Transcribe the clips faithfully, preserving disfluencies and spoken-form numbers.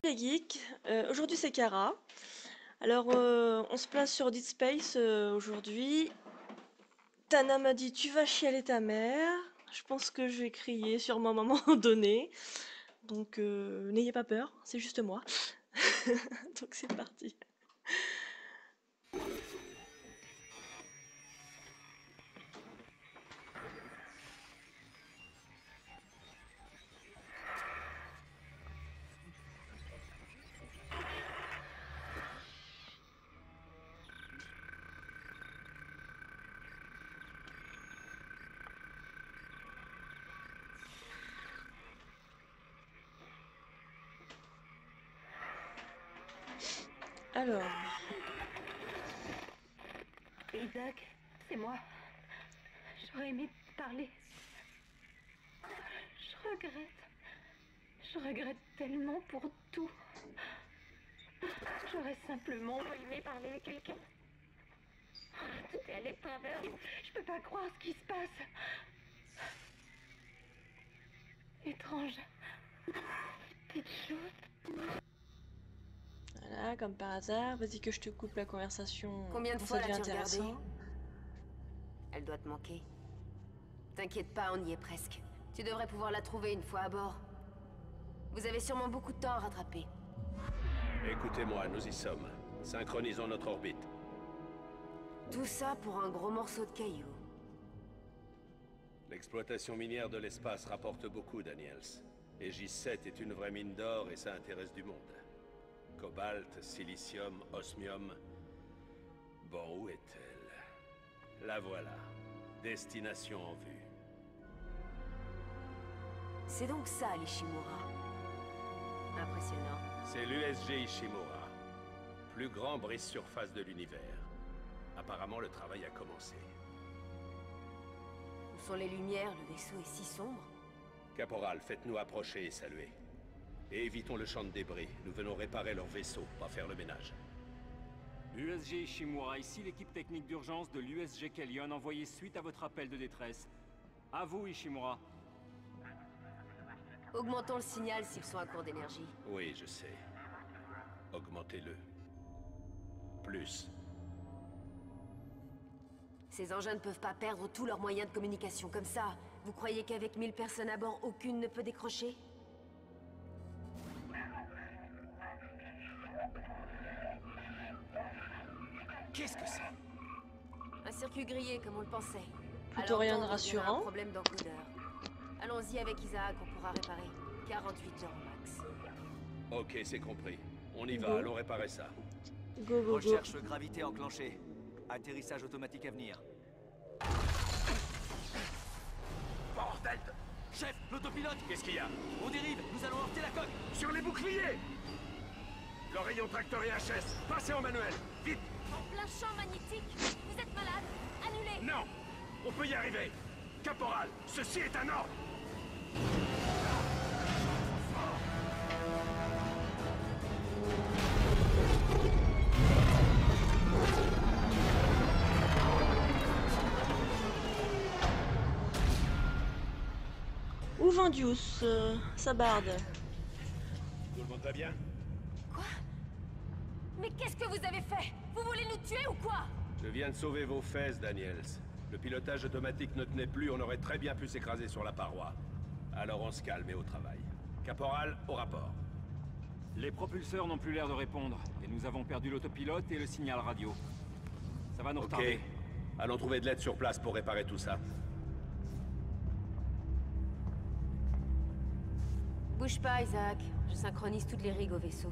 Les geeks, euh, aujourd'hui c'est Kara. Alors euh, on se place sur Dead Space euh, aujourd'hui. Tana m'a dit tu vas chialer ta mère. Je pense que je vais crier sur moi à un moment donné. Donc euh, n'ayez pas peur, c'est juste moi. Donc c'est parti. Alors, Isaac, c'est moi. J'aurais aimé parler. Je regrette. Je regrette tellement pour tout. J'aurais simplement aimé parler à quelqu'un. Tout est allé de travers. Je peux pas croire ce qui se passe. Étrange. Petite chose. voilà, comme par hasard, vas-y que je te coupe la conversation. Combien de quand fois ça devient l'as-tu regardée? intéressant. Elle doit te manquer. T'inquiète pas, on y est presque. Tu devrais pouvoir la trouver une fois à bord. Vous avez sûrement beaucoup de temps à rattraper. Écoutez-moi, nous y sommes. Synchronisons notre orbite. Tout ça pour un gros morceau de caillou. L'exploitation minière de l'espace rapporte beaucoup, Daniels. Et J sept est une vraie mine d'or et ça intéresse du monde. Cobalt, silicium, osmium... Bon, où est-elle? La voilà. Destination en vue. C'est donc ça, l'Ishimura. Impressionnant. C'est l'U S G Ishimura. Plus grand brise-surface de l'univers. Apparemment, le travail a commencé. Où sont les lumières? Le vaisseau est si sombre. Caporal, faites-nous approcher et saluer. Et évitons le champ de débris. Nous venons réparer leur vaisseau, pas faire le ménage. U S G Ishimura, ici l'équipe technique d'urgence de l'U S G Kellion envoyée suite à votre appel de détresse. À vous, Ishimura. Augmentons le signal s'ils sont à court d'énergie. Oui, je sais. Augmentez-le. Plus. Ces engins ne peuvent pas perdre tous leurs moyens de communication comme ça. Vous croyez qu'avec mille personnes à bord, aucune ne peut décrocher? Qu'est-ce que c'est? Un circuit grillé, comme on le pensait. Plutôt rien de donc, on dirait rassurant. un problème d'encodeur. Allons-y avec Isaac, on pourra réparer. quarante-huit heures max. Ok, c'est compris. On y va, Go. allons réparer ça. Go go go. Recherche gravité enclenchée. Atterrissage automatique à venir. Bordel de... Chef, l'autopilote! Qu'est-ce qu'il y a? On dérive, nous allons heurter la coque! Sur les boucliers! Le rayon tracteur et H S, passez en manuel! Vite! En plein champ magnétique. Vous êtes malade. Annulez. Non! On peut y arriver! Caporal, ceci est un ordre! Où Vendius, euh, sa barde. Tout le monde va bien? Quoi? Mais qu'est-ce que vous avez fait? Vous voulez nous tuer ou quoi? Je viens de sauver vos fesses, Daniels. Le pilotage automatique ne tenait plus, on aurait très bien pu s'écraser sur la paroi. Alors on se calme et au travail. Caporal, au rapport. Les propulseurs n'ont plus l'air de répondre, et nous avons perdu l'autopilote et le signal radio. Ça va nous Ok. retarder. Allons trouver de l'aide sur place pour réparer tout ça. Bouge pas, Isaac. Je synchronise toutes les rigs au vaisseau.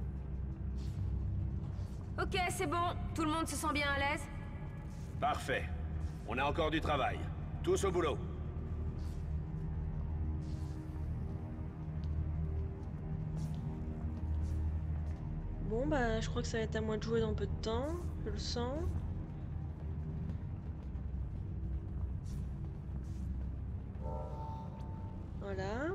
Ok, c'est bon. Tout le monde se sent bien à l'aise? Parfait. On a encore du travail. Tous au boulot. Bon bah je crois que ça va être à moi de jouer dans peu de temps, je le sens. Voilà.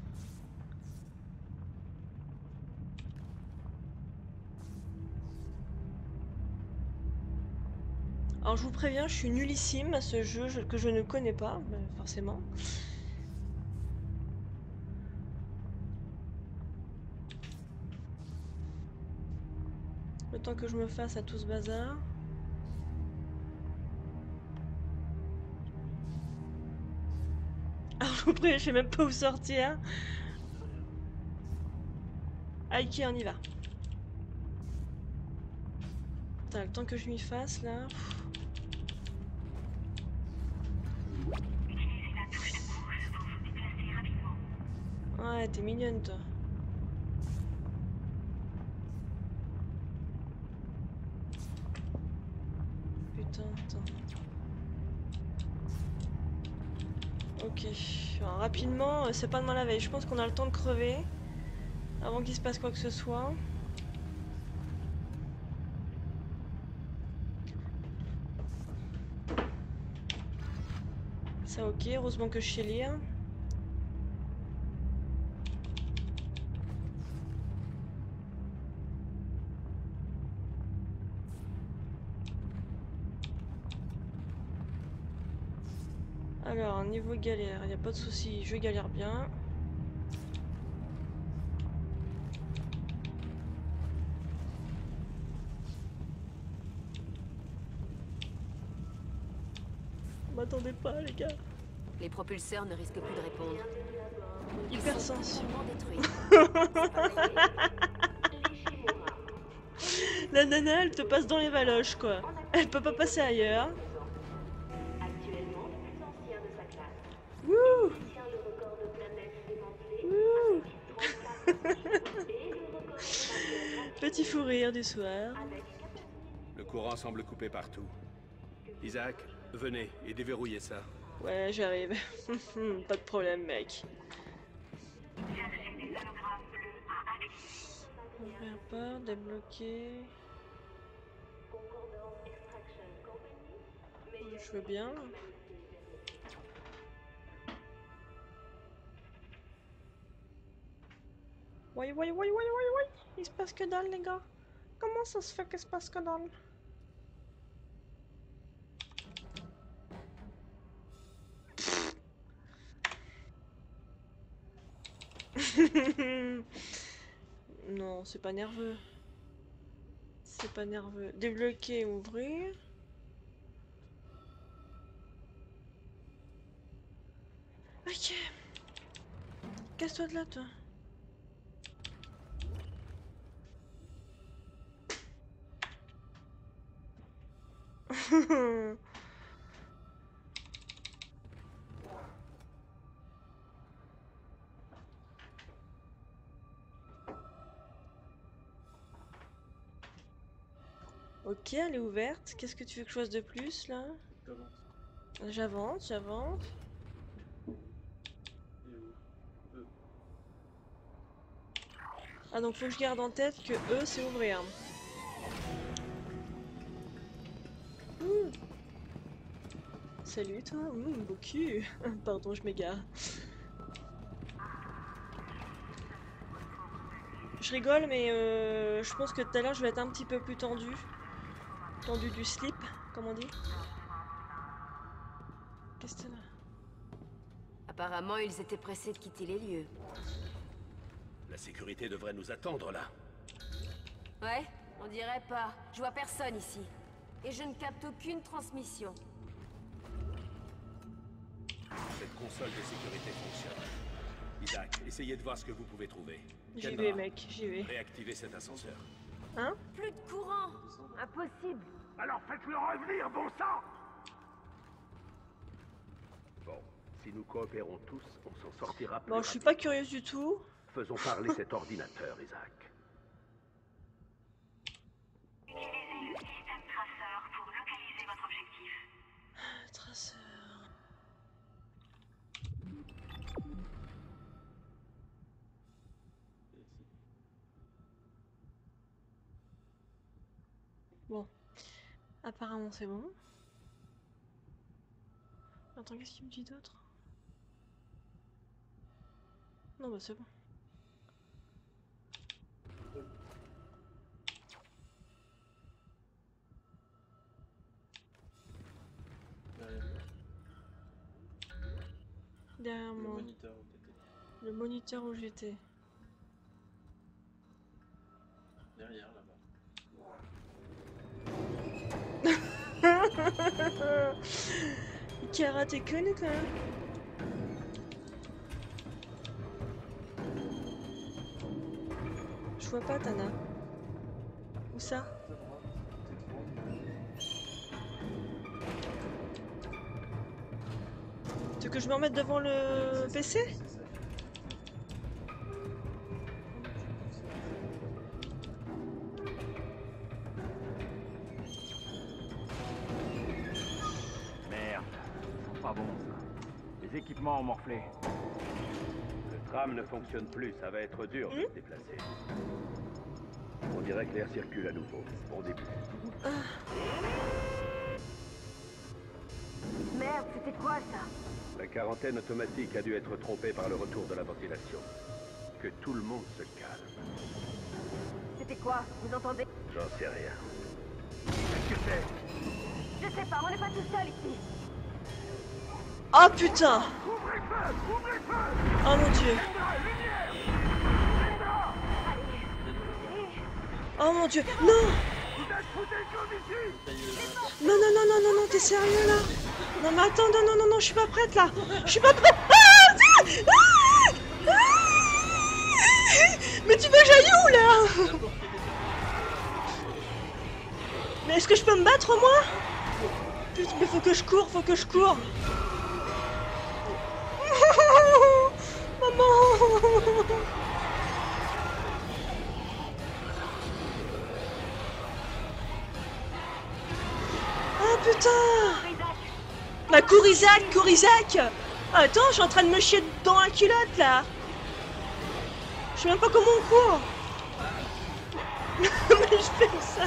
Alors je vous préviens, je suis nullissime à ce jeu je- que je ne connais pas, bah, forcément. temps que je me fasse à tout ce bazar. Alors je vous prie, je sais même pas où sortir. Ah, ok, on y va. Putain, le temps que je m'y fasse là. Ouais, t'es mignonne toi. Putain, attends. Ok. Alors, rapidement, euh, c'est pas demain la veille. Je pense qu'on a le temps de crever avant qu'il se passe quoi que ce soit. Ça ok, heureusement que je sais lire. Alors, niveau galère, il n'y a pas de souci, je galère bien. M'attendez pas les gars. Les propulseurs ne risquent plus de répondre. Hypersensible. Totalement détruits. La nana, elle te passe dans les valoches quoi. Elle peut pas passer ailleurs. Actuellement le plus ancien de sa classe. Wouh. Il détient le record de planètes démantelées Wouh. avec trente-quatre et le record de Petit fou rire du soir. avec Le courant semble coupé partout. Isaac, venez et déverrouillez ça. Ouais, j'arrive. Pas de problème mec. Ouvrir pas, débloquer. Je veux bien. Ouais, ouais, ouais, ouais, ouais, ouais. Il se passe que dalle, les gars. Comment ça se fait qu'il se passe que dalle? Non, c'est pas nerveux. C'est pas nerveux. Débloquer, ouvrir. Ok. Casse-toi de là, toi. Ok, elle est ouverte. Qu'est-ce que tu veux que je fasse de plus là? J'avance, j'avance. Ah donc faut que je garde en tête que E c'est ouvrir. Ouh. Salut toi, mmh, beau cul. Pardon, je m'égare. Je rigole mais euh, je pense que tout à l'heure je vais être un petit peu plus tendu. Tendu du slip, comme on dit. Qu'est-ce que c'est là? Apparemment, ils étaient pressés de quitter les lieux. La sécurité devrait nous attendre là. Ouais, on dirait pas. Je vois personne ici. Et je ne capte aucune transmission. Cette console de sécurité fonctionne. Isaac, essayez de voir ce que vous pouvez trouver. J'y Kendra, vais mec, j'y vais. réactivez cet ascenseur. Hein? Plus de courant. Impossible. Alors faites-le revenir, bon sang! Bon, si nous coopérons tous, on s'en sortira plus Bon, je suis rapidement. pas curieuse du tout. Faisons parler cet ordinateur, Isaac. Utilisez le système traceur pour localiser votre objectif. Traceur. Bon. Apparemment c'est bon. Attends, qu'est-ce qu'il me dit d'autre? Non bah c'est bon. Derrière moi. Moniteur où t'étais. Le moniteur où j'étais. Derrière là-bas. Ikara, t'es conne quand même. Je vois pas Tana. Où ça? Tu veux que je me remette devant le P C? Merde, c'est pas bon ça. Les équipements ont morflé. Le tram ne fonctionne plus, ça va être dur de se déplacer. On dirait que l'air circule à nouveau. Bon début. Merde, c'était quoi ça? La quarantaine automatique a dû être trompée par le retour de la ventilation. Que tout le monde se calme. C'était quoi? Vous entendez? J'en sais rien. Qu'est-ce que c'est? Je sais pas, on n'est pas tout seul ici. Oh putain! Oh mon dieu! Oh mon dieu! Non! Non, non, non, non, non, non, t'es sérieux là? Non, mais attends, non, non, non, non, je suis pas prête là! Je suis pas prête! Ah, ah, ah, mais tu veux que j'aille où là? Mais est-ce que je peux me battre moi? Putain, mais faut que je cours, faut que je cours! Maman! Ah putain! Bah cours Isaac, cours Isaac! Attends, je suis en train de me chier dans la culotte là! Je sais même pas comment on court! Mais je fais ça!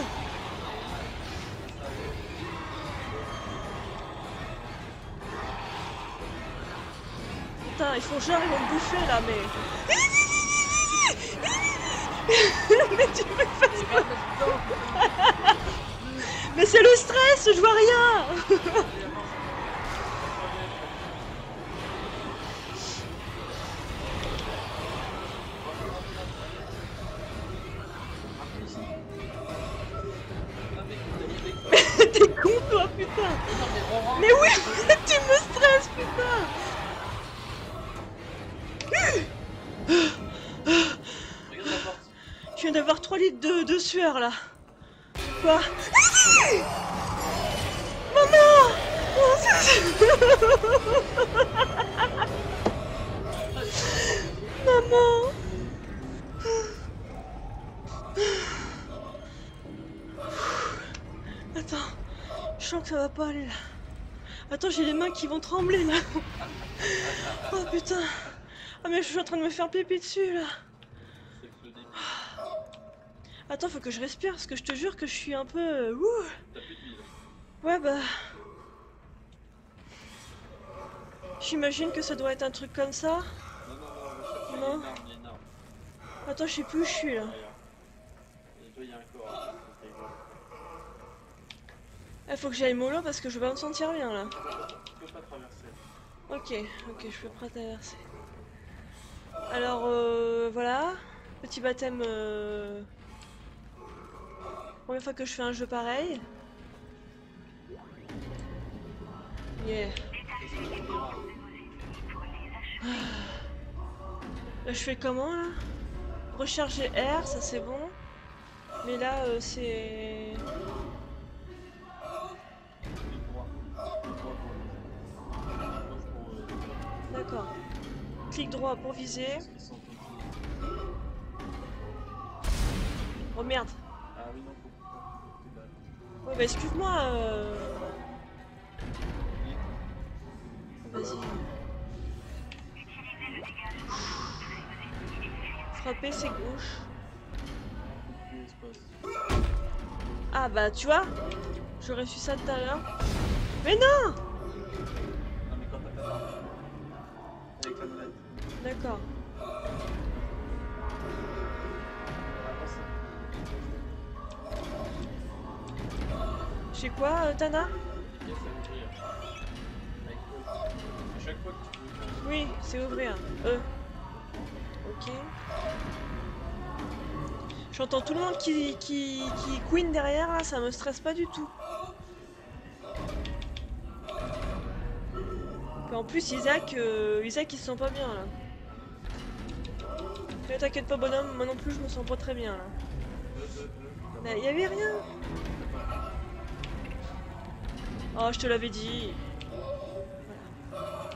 Putain, ils font genre, ils vont me bouffer là, mais... Mais tu me fais quoi? Mais c'est le stress, je vois rien. T'es con toi, putain. Mais oui, tu me stresses, putain. Je viens d'avoir trois litres de, de sueur là. Quoi? Maman! Maman! Attends, je sens que ça va pas aller là. Attends, j'ai les mains qui vont trembler là. Oh putain. Ah mais je suis en train de me faire pipi dessus là. Attends, faut que je respire parce que je te jure que je suis un peu... Euh, ouh. Ouais bah... J'imagine que ça doit être un truc comme ça. Non, non, non. Non. Attends, je sais plus où je suis là. Il faut que j'aille mollo parce que je vais pas me sentir bien là. Tu peux pas traverser. Ok, ok, je peux pas traverser. Alors euh, voilà, petit baptême. Euh... Première fois que je fais un jeu pareil. Yeah. Là je fais comment là? Recharger R, ça c'est bon. Mais là euh, c'est... D'accord. Clic droit pour viser. Oh merde. Ah oui, non, faut... Ouais bah excuse-moi. Euh... Vas-y. Frapper c'est gauche. Ah bah tu vois, j'aurais su ça tout à l'heure. Mais non! Non mais quand t'as pas d'arme. Avec la manette. D'accord. J'ai quoi, euh, Tana? Chaque fois que tu veux. Oui, c'est ouvrir. E. Ok. J'entends tout le monde qui, qui, qui queen derrière, là, ça me stresse pas du tout. Enfin, en plus, Isaac, euh, Isaac il se sent pas bien là. Mais t'inquiète pas, bonhomme, moi non plus je me sens pas très bien là. Mais y avait rien. Oh, je te l'avais dit. Voilà.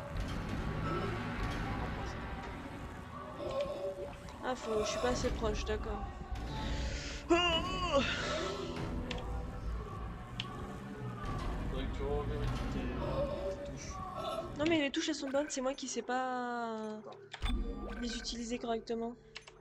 Ah, faut, je suis pas assez proche, d'accord. Oh Faudrait que tu revérifies tes touches. non mais les touches elles sont bonnes, c'est moi qui sais pas les utiliser correctement.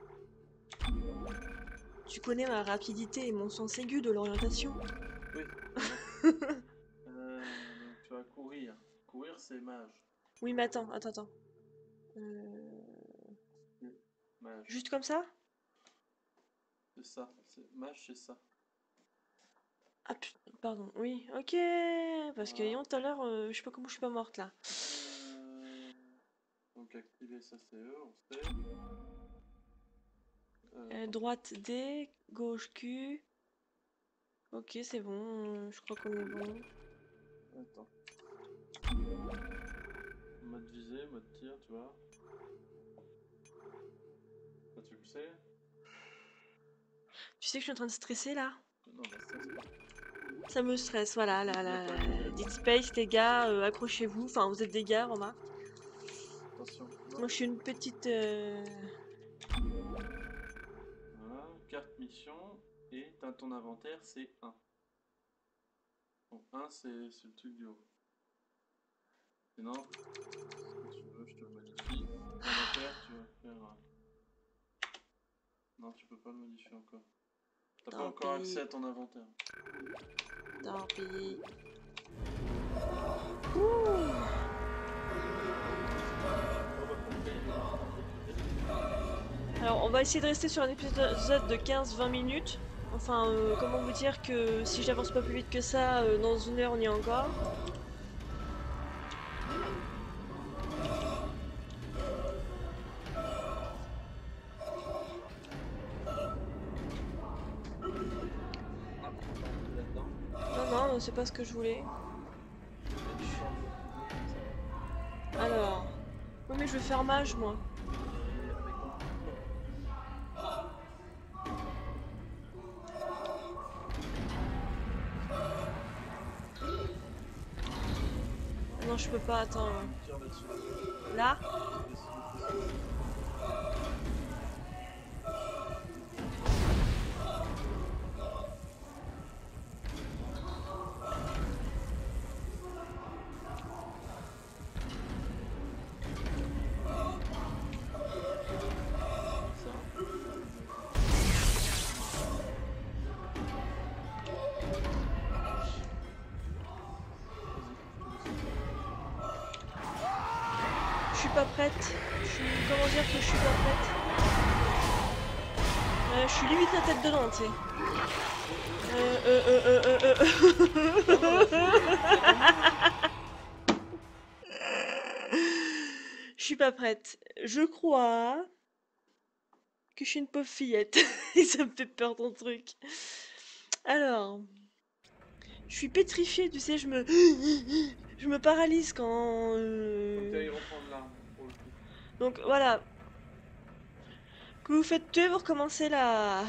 Tu connais ma rapidité et mon sens aigu de l'orientation. Oui. euh, donc tu vas courir. Courir, c'est mage. Oui mais attends, attends, attends. Euh... Mage. Juste comme ça? C'est ça. C'est mage, c'est ça. Ah putain, pardon, oui, ok. Parce que Voilà. tout à l'heure, euh, je sais pas comment je suis pas morte là. Euh, donc activer ça, c'est eux, on sait. Euh, Euh, droite D, gauche Q. Ok, c'est bon, je crois qu'on est bon. Attends. Mode visée, mode tir, tu vois. Ça, tu le sais? Tu sais que je suis en train de stresser là? Non, bah, ça, c'est pas. Ça me stresse, voilà, la, la, la Dead Space, les gars, euh, accrochez-vous. Enfin, vous êtes des gars, remarque. Attention. Non. Moi, je suis une petite... Euh... Voilà, carte mission. Et dans ton inventaire, c'est un. Bon, un, c'est le truc du haut. Sinon, si tu veux, je te le modifie. Inventaire, tu vas faire... euh, non, tu peux pas le modifier encore. T'as pas Tant encore pis. accès à ton inventaire. Tant pis. Alors, on va essayer de rester sur un épisode de quinze vingt minutes. Enfin, euh, comment vous dire que si j'avance pas plus vite que ça, euh, dans une heure, on y est encore. Non, non, c'est pas ce que je voulais. Alors... Oui, mais je veux faire mage, moi. Non, je peux pas, attends. Là? Je suis pas prête. Je suis... Comment dire que je suis pas prête? euh, Je suis limite la tête dedans, tu sais. Euh, euh, euh, euh, euh, euh. Je suis pas prête. Je crois que je suis une pauvre fillette. Et ça me fait peur ton truc. Alors... Je suis pétrifiée, tu sais, je me... Je me paralyse quand... Euh... Donc voilà. Que vous faites tuer, vous recommencez la...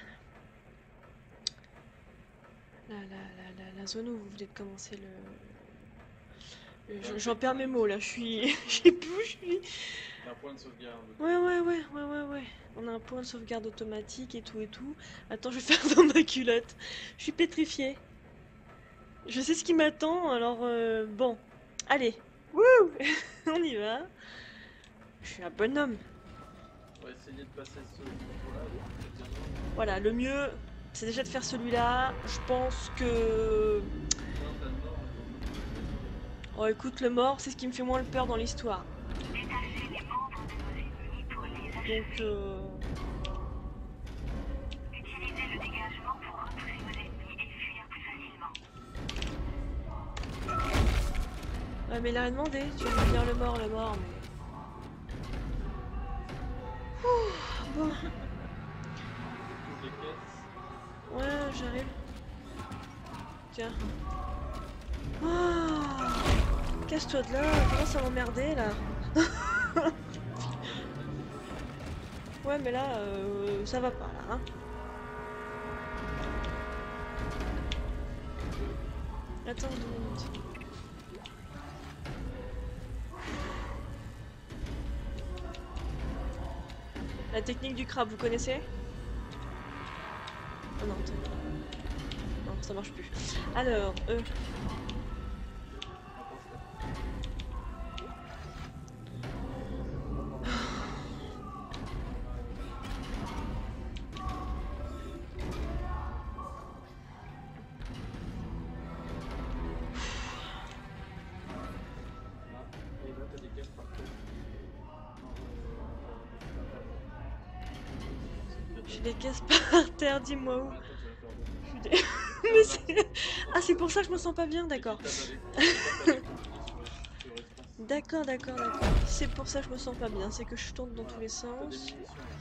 La, la, la, la, la zone où vous venez de commencer le... le... J'en perds mes mots là, je suis... Je sais plus où je suis. Un point de sauvegarde. Ouais, ouais, ouais, ouais, ouais, ouais. On a un point de sauvegarde automatique et tout et tout. Attends, je vais faire dans ma culotte. Je suis pétrifiée. Je sais ce qui m'attend, alors euh, bon. Allez. Wouh. On y va. Je suis un bonhomme. On va essayer de passer ce contrôle-là. Voilà, le mieux, c'est déjà de faire celui-là. Je pense que... Oh, écoute, le mort, c'est ce qui me fait moins le peur dans l'histoire. Donc, euh... Utilisez le dégagement pour repousser vos ennemis et fuir plus facilement. Ouais, mais il a rien demandé. Tu vas me dire le mort, le mort, mais... Ouh, bon. Ouais, j'arrive. Tiens. Oh, Casse-toi de là, commence à m'emmerder là. Ouais, mais là, euh, ça va pas là. Hein. Attends deux minutes. La technique du crabe, vous connaissez? Oh non, non, ça marche plus. Alors, euh... j'ai des caisses par terre, dis-moi où. Mais c'est... Ah, c'est pour ça que je me sens pas bien, d'accord. D'accord, d'accord, d'accord. C'est pour ça que je me sens pas bien, c'est que je tourne dans tous les sens.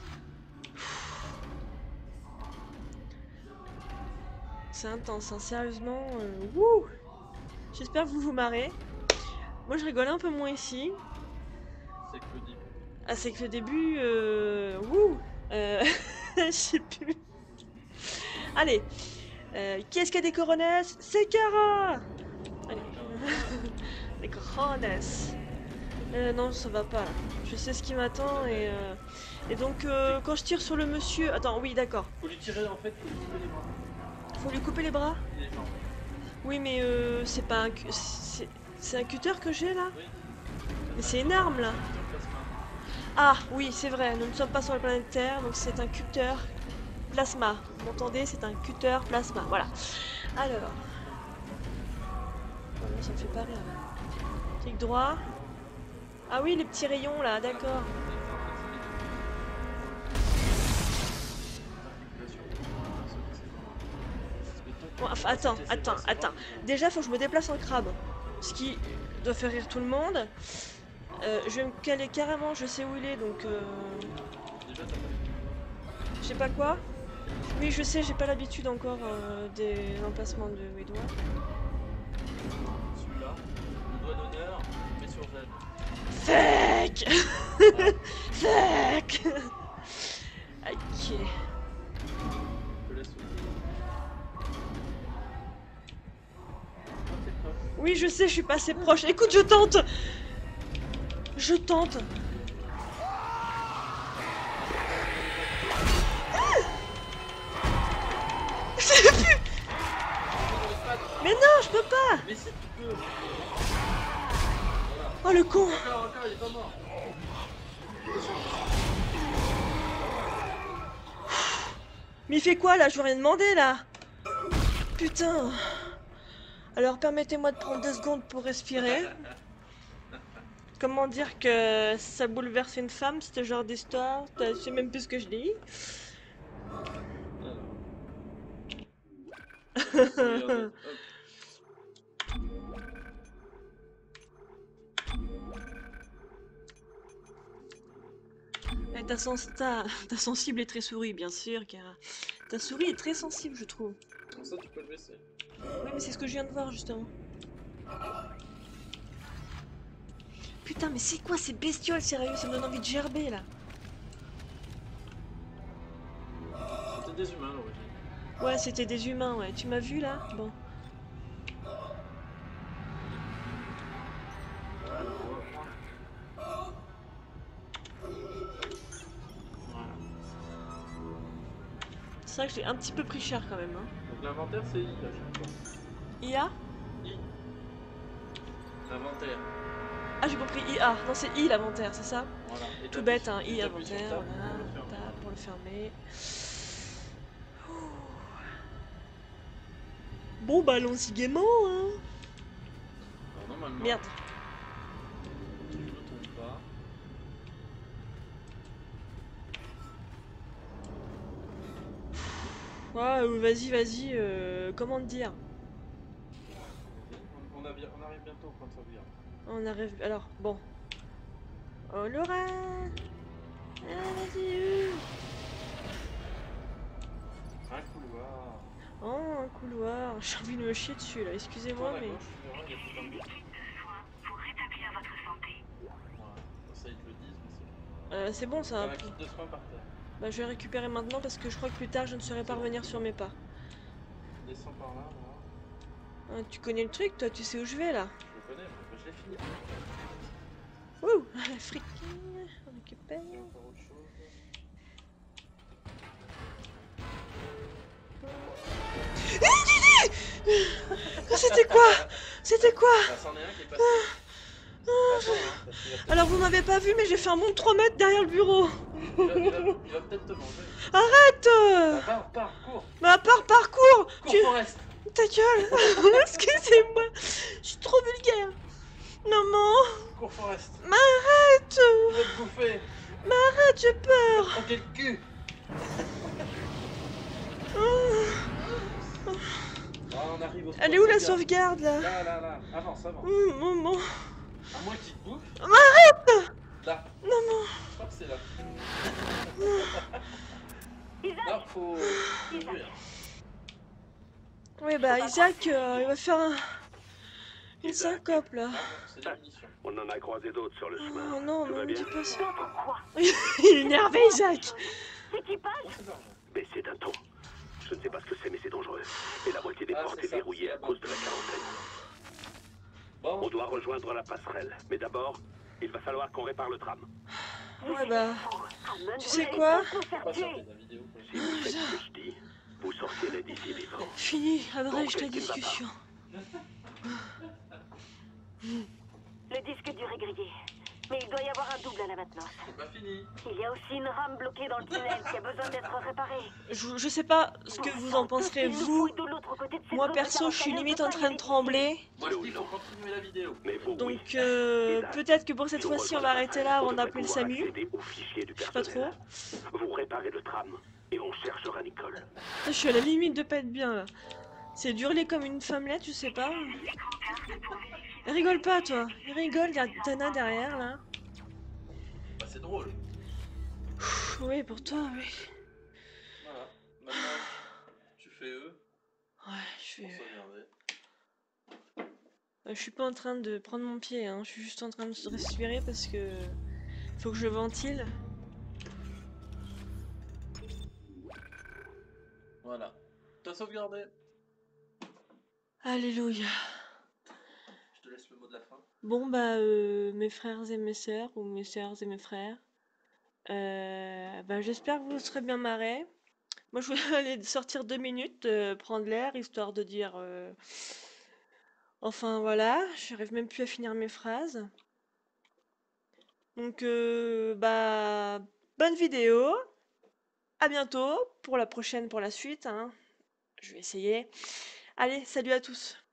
C'est intense, hein, sérieusement. Euh, wouh. J'espère que vous vous marrez. Moi, je rigole un peu moins ici. C'est que le début. Ah, c'est que le début... Euh... Wouh. Euh... Je sais plus. Allez. Euh, qui est-ce qui a des corones? C'est Kara. Allez. Des corones. Euh, non, ça va pas là. Je sais ce qui m'attend et... Euh... Et donc, euh, quand je tire sur le monsieur... Attends, oui, d'accord. Faut lui tirer en fait, faut lui couper les bras. Faut lui couper les bras? Les jambes. Oui, mais euh, c'est pas un... C'est c'est un cutter que j'ai là? Oui. Mais c'est une arme là. Ah, oui, c'est vrai. Nous ne sommes pas sur la planète Terre, donc c'est un cutter plasma. Vous m'entendez? C'est un cutter plasma. Voilà. Alors... Oh non, ça me fait pas rire là. Clic droit. Ah oui, les petits rayons là, d'accord. Bon, enfin, attends, attends, attends. Déjà, faut que je me déplace en crabe. Ce qui doit faire rire tout le monde. Euh, je vais me caler carrément, je sais où il est, donc... Euh... Je sais pas quoi. Oui, je sais, j'ai pas l'habitude encore euh, des emplacements de où il doit. Celui-là, le doigt d'honneur, mais sur Z. Fuck. Fuck. Ok. Je te laisse Oui, je sais, je suis pas assez proche. Écoute, je tente. Je tente. Mais non, je peux pas. Mais si tu peux. Oh le con. Encore, encore, il est pas mort. Mais il fait quoi là? Je veux rien demander là. Putain. Alors permettez-moi de prendre deux secondes pour respirer. Comment dire que ça bouleverse une femme, ce genre d'histoire? Je sais même plus ce que je dis. Regardez, hop. Eh, ta, sens ta, ta sensible est très souris, bien sûr, car ta souris est très sensible, je trouve. Comme ça, tu peux le baisser. Oui, mais c'est ce que je viens de voir, justement. Putain, mais c'est quoi ces bestioles, sérieux? Ça me donne envie de gerber, là. C'était des humains, à l'origine. Ouais, c'était des humains, ouais. Tu m'as vu, là? Bon. C'est vrai que j'ai un petit peu pris cher, quand même, hein. Donc l'inventaire, c'est I à chaque fois. I A? I. L'inventaire. Ah, j'ai compris I A. Non, c'est I l'inventaire, c'est ça? Voilà. Et Tout t'appuies- bête, hein. et I t'appuies sur inventaire, Tab voilà. pour le fermer. Tab pour le fermer. Ouh. Bon, bah, allons-y gaiement, hein. Alors, normalement, Merde. je me trompe pas. Ouais, euh, vas-y, vas-y, euh, comment te dire? On, on, a, on arrive bientôt au point de sauvegarde. On arrive. Alors, bon. Oh, Laura! Ah, vas-y, euh. Un couloir. Oh, un couloir. J'ai envie de me chier dessus, là. Excusez-moi, Tourne à mais. gauche, tu verras, il y a tout un but. Bah, c'est bon ça. T'as un kit de soins par terre. Bah, je vais récupérer maintenant parce que je crois que plus tard je ne saurais pas revenir sur mes pas. Descends par là, voilà. Hein, tu connais le truc, toi, tu sais où je vais là. Je le connais, mais je l'ai fini. Ouh, fric, on récupère. Il y a encore autre chose. Ah, c'était quoi? C'était quoi? Bah, c'en est un qui est passé. Attends, hein, parce qu'il va peut-être- Alors vous m'avez pas vu mais j'ai fait un bond de trois mètres derrière le bureau. il va, il va- il va peut-être te manger. Arrête euh. Bah, pars, pars, cours. Bah à part parcours. Cours, Tu... Forest. Ta gueule. Excusez-moi. Je suis trop vulgaire. Maman. Cours, Forest. M'arrête. Il va te bouffer. M'arrête, j'ai peur. Tranquille le cul. Ah, on arrive au Elle est où la sauvegarde là? Là, là, là. Avance, avance. Mmh, maman. À moins qu'il te bouffe. M'arrête. Là. Maman. Je crois que c'est là. Là, faut... faut ouvrir. Oui bah Isaac, euh, il va faire un... une syncope là. Ah, c'est la munition. On en a croisé d'autres sur le chemin. Oh non, Tout mais va on me bien? dit pas ça. Pourquoi? Il est énervé Isaac. Équipage? Oh, c'est d'argent. Baissez d'un ton. Je ne sais pas ce que c'est, mais c'est dangereux. Et la moitié des Ah, portes c'est est ça, verrouillée c'est à la cause de bonne. la quarantaine. Bon, On doit rejoindre la passerelle. Mais d'abord, il va falloir qu'on répare le tram. Ouais bah... Amon, Tu vous sais n'allez quoi? pas vous faut faire pas tuer. sortir de la vidéo. quoi. Si vous faites ce que je dis, vous sortirez d'ici vivant. Fini, abrège Bon, ta qu'est-ce qui ne va pas? discussion. Le disque dur est grillé. Mais il doit y avoir un double à la maintenance. C'est pas fini. Il y a aussi une rame bloquée dans le tunnel qui a besoin d'être réparée. Je, je sais pas ce que vous en penserez vous. Moi perso je suis limite en train de trembler. Moi, je dis qu'il faut continuer la vidéo. Mais vous, oui. Donc euh, peut-être que pour cette Si on fois-ci on rejoint va la arrêter passerelle, là on avant devrait d'appeler le pouvoir SAMU. accéder aux fichiers du Je sais pas trop. personnel. Vous réparez le tram et on cherchera Nicole. Je suis à la limite de pas être bien là. C'est d'hurler comme une femmelette, je sais pas. Rigole pas toi. Rigole, y'a Tana derrière là. Bah, c'est drôle. Pff, oui pour toi, oui. Voilà. Maintenant, tu fais eux Ouais, je pour suis... sauvegarder. Euh, Je suis pas en train de prendre mon pied, hein. Je suis juste en train de respirer parce que... Faut que je ventile. Voilà. T'as sauvegardé. Alléluia. Je te laisse le mot de la fin. Bon bah euh, mes frères et mes sœurs, ou mes sœurs et mes frères, euh, bah, j'espère que vous serez bien marrés. Moi je vais aller sortir deux minutes, euh, prendre l'air, histoire de dire... euh, Enfin voilà, j'arrive même plus à finir mes phrases. Donc euh, bah bonne vidéo, à bientôt pour la prochaine, pour la suite, hein. Je vais essayer. Allez, salut à tous.